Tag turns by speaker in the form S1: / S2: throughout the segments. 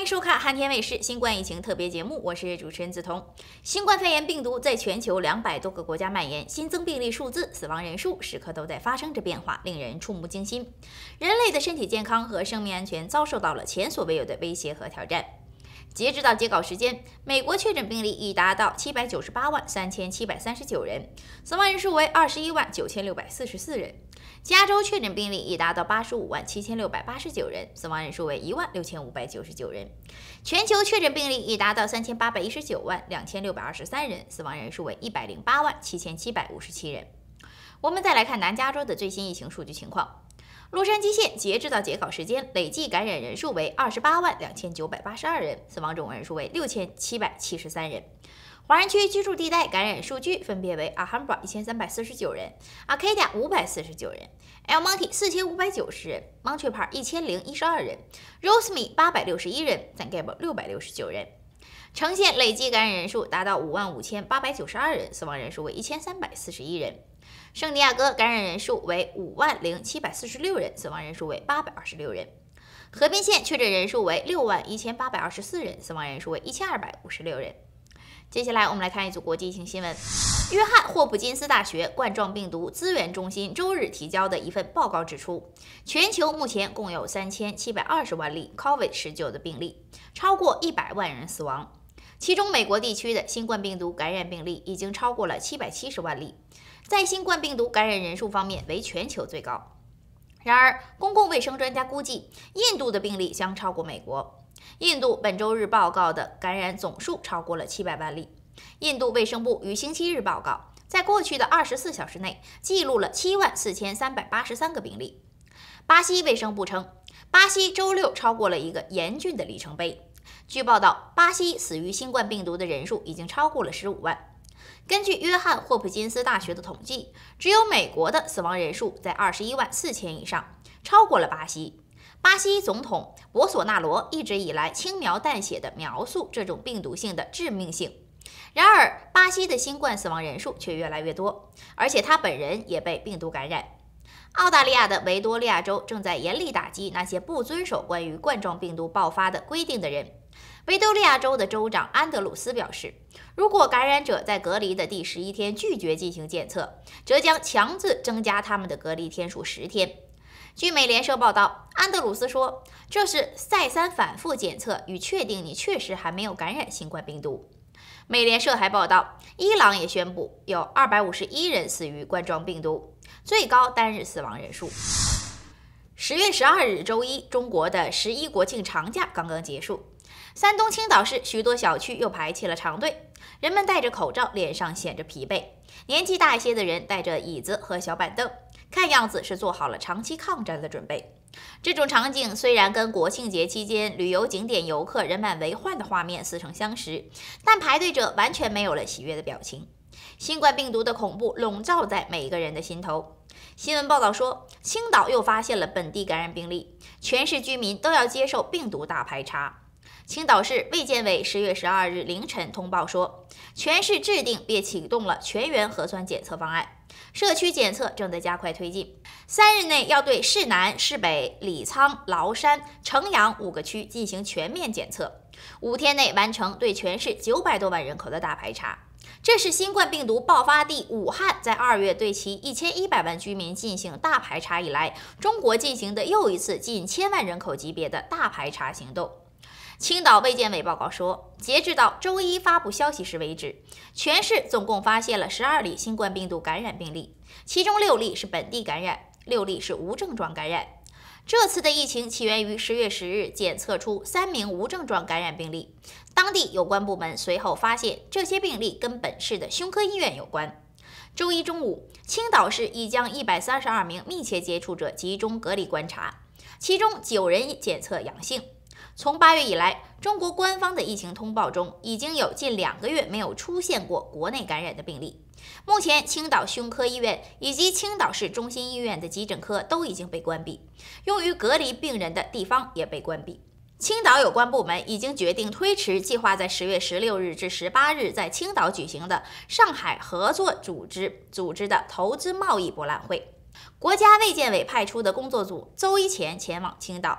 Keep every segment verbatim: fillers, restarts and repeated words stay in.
S1: 收看汉天卫视新冠疫情特别节目，我是主持人梓潼。新冠肺炎病毒在全球两百多个国家蔓延，新增病例数字、死亡人数时刻都在发生着变化，令人触目惊心。人类的身体健康和生命安全遭受到了前所未有的威胁和挑战。截止到截稿时间，美国确诊病例已达到七百九十八万三千七百三十九人，死亡人数为二十一万九千六百四十四人。加州确诊病例已达到八十五万七千六百八十九人，死亡人数为一万六千五百九十九人。全球确诊病例已达到三千八百一十九万两千六百二十三人，死亡人数为一百零八万七千七百五十七人。我们再来看南加州的最新疫情数据情况。洛杉矶县截至到截稿时间，累计感染人数为二十八万两千九百八十二人，死亡总人数为六千七百七十三人。华人区居住地带感染数据分别为阿罕巴一千三百四十九人，阿卡迪亚五百四十九人 ，El Monte 四千五百九十人 ，Montreal Park 一千零一十二人 ，Rosemead 八百六十一人 ，San Gabriel 六百六十九人。橙县累计感染人数达到五万五千八百九十二人，死亡人数为一千三百四十一人。圣地亚哥感染人数为五万零七百四十六人，死亡人数为八百二十六人。河滨县确诊人数为六万一千八百二十四人，死亡人数为一千二百五十六人。接下来我们来看一组国际疫情新闻。约翰霍普金斯大学冠状病毒资源中心周日提交的一份报告指出，全球目前共有三千七百二十万例 COVID 十九 的病例，超过一百万人死亡。其中美国地区的新冠病毒感染病例已经超过了七百七十万例，在新冠病毒感染人数方面为全球最高。然而，公共卫生专家估计，印度的病例将超过美国。印度本周日报告的感染总数超过了七百万例。印度卫生部于星期日报告，在过去的二十四小时内记录了七万四千三百八十三个病例。巴西卫生部称，巴西周六超过了一个严峻的里程碑。据报道，巴西死于新冠病毒的人数已经超过了十五万。根据约翰霍普金斯大学的统计，只有美国的死亡人数在二十一万四千以上，超过了巴西。巴西总统博索纳罗一直以来轻描淡写地描述这种病毒性的致命性。然而，巴西的新冠死亡人数却越来越多，而且他本人也被病毒感染。澳大利亚的维多利亚州正在严厉打击那些不遵守关于冠状病毒爆发的规定的人。维多利亚州的州长安德鲁斯表示，如果感染者在隔离的第十一天拒绝进行检测，则将强制增加他们的隔离天数十天。据美联社报道，安德鲁斯说，这是再三反复检测与确定你确实还没有感染新冠病毒。美联社还报道，伊朗也宣布有二百五十一人死于冠状病毒，最高单日死亡人数。十月十二日周一，中国的十一国庆长假刚刚结束。山东青岛市许多小区又排起了长队，人们戴着口罩，脸上显着疲惫。年纪大一些的人带着椅子和小板凳，看样子是做好了长期抗战的准备。这种场景虽然跟国庆节期间旅游景点游客人满为患的画面似曾相识，但排队者完全没有了喜悦的表情。新冠病毒的恐怖笼罩在每一个人的心头。新闻报道说，青岛又发现了本地感染病例，全市居民都要接受病毒大排查。青岛市卫健委十月十二日凌晨通报说，全市制定并启动了全员核酸检测方案，社区检测正在加快推进。三日内要对市南、市北、李沧、崂山、城阳五个区进行全面检测，五天内完成对全市九百多万人口的大排查。这是新冠病毒爆发地武汉在二月对其一千一百万居民进行大排查以来，中国进行的又一次近千万人口级别的大排查行动。青岛卫健委报告说，截至到周一发布消息时为止，全市总共发现了十二例新冠病毒感染病例，其中六例是本地感染，六例是无症状感染。这次的疫情起源于十月十日检测出三名无症状感染病例，当地有关部门随后发现这些病例跟本市的胸科医院有关。周一中午，青岛市已将一百三十二名密切接触者集中隔离观察，其中九人检测阳性。从八月以来，中国官方的疫情通报中已经有近两个月没有出现过国内感染的病例。目前，青岛胸科医院以及青岛市中心医院的急诊科都已经被关闭，用于隔离病人的地方也被关闭。青岛有关部门已经决定推迟计划在十月十六日至十八日在青岛举行的上海合作组织组织的投资贸易博览会。国家卫健委派出的工作组周一前前往青岛，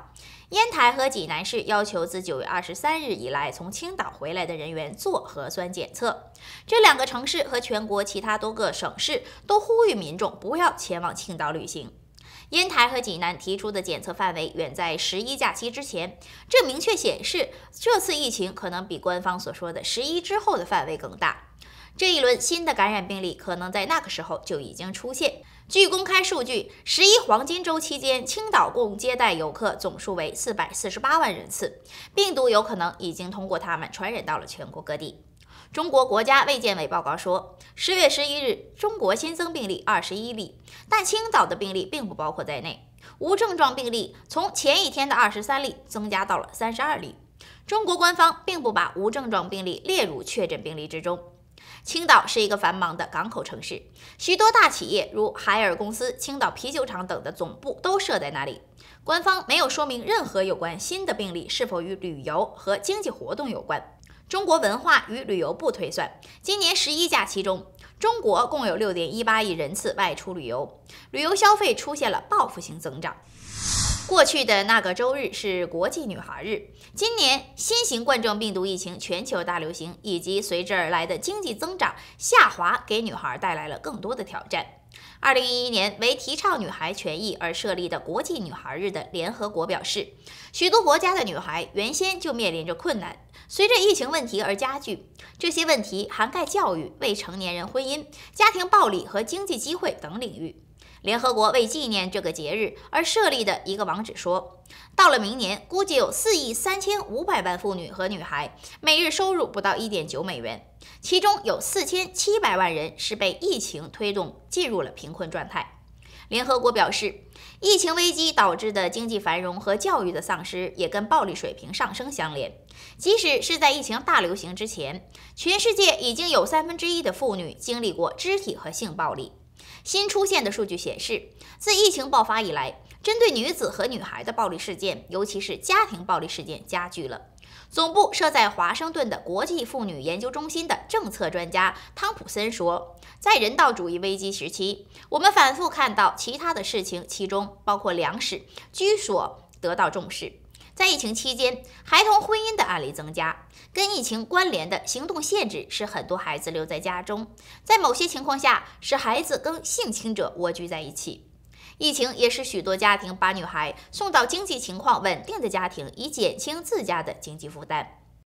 S1: 烟台和济南市要求自九月二十三日以来从青岛回来的人员做核酸检测。这两个城市和全国其他多个省市都呼吁民众不要前往青岛旅行。烟台和济南提出的检测范围远在十一假期之前，这明确显示这次疫情可能比官方所说的十一之后的范围更大。这一轮新的感染病例可能在那个时候就已经出现。据公开数据，十一黄金周期间，青岛共接待游客总数为四百四十八万人次，病毒有可能已经通过他们传染到了全国各地。中国国家卫健委报告说，十月十一日，中国新增病例二十一例，但青岛的病例并不包括在内。无症状病例从前一天的二十三例增加到了三十二例。中国官方并不把无症状病例列入确诊病例之中。青岛是一个繁忙的港口城市，许多大企业如海尔公司、青岛啤酒厂等的总部都设在那里。官方没有说明任何有关新的病例是否与旅游和经济活动有关。中国文化与旅游部推算，今年十一假期中，中国共有 六点一八亿人次外出旅游，旅游消费出现了报复性增长。过去的那个周日是国际女孩日，今年新型冠状病毒疫情全球大流行以及随之而来的经济增长下滑，给女孩带来了更多的挑战。二零一一年为提倡女孩权益而设立的国际女孩日的联合国表示，许多国家的女孩原先就面临着困难，随着疫情问题而加剧。这些问题涵盖教育、未成年人婚姻、家庭暴力和经济机会等领域。联合国为纪念这个节日而设立的一个网址说，到了明年，估计有四亿三千五百万妇女和女孩每日收入不到 一点九美元，其中有四千七百万人是被疫情推动进入了贫困状态。联合国表示，疫情危机导致的经济繁荣和教育的丧失也跟暴力水平上升相连。即使是在疫情大流行之前，全世界已经有三分之一的妇女经历过肢体和性暴力。新出现的数据显示，自疫情爆发以来，针对女子和女孩的暴力事件，尤其是家庭暴力事件加剧了。总部设在华盛顿的国际妇女研究中心的政策专家汤普森说，在人道主义危机时期，我们反复看到其他的事情，其中包括粮食、居所得到重视。在疫情期间，孩童婚姻的案例增加，跟疫情关联的行动限制使很多孩子留在家中，在某些情况下使孩子跟性侵者蜗居在一起。疫情也使许多家庭把女孩送到经济情况稳定的家庭，以减轻自家的经济负担。